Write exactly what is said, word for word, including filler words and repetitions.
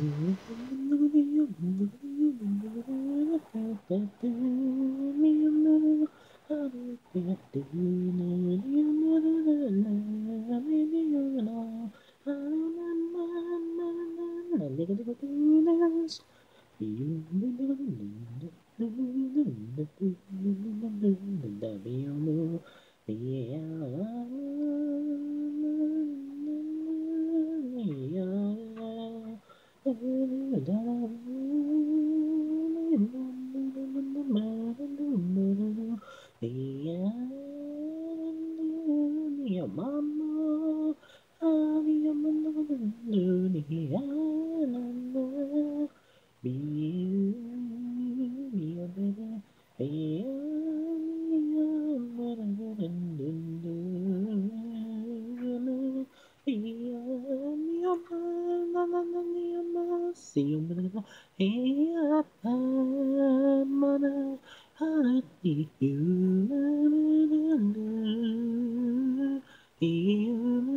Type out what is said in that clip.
Your mama, your mama, be you, be your baby, be you, be your mama, see you, hey, mana, hati you,